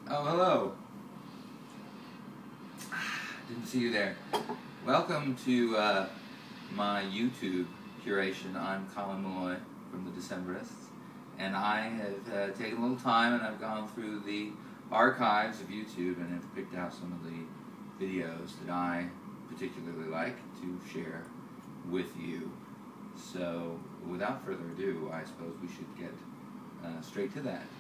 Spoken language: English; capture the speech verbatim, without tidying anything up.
Oh, hello. Didn't see you there. Welcome to uh, my YouTube curation. I'm Colin Meloy from the Decemberists, and I have uh, taken a little time and I've gone through the archives of YouTube and have picked out some of the videos that I particularly like to share with you. So, without further ado, I suppose we should get uh, straight to that.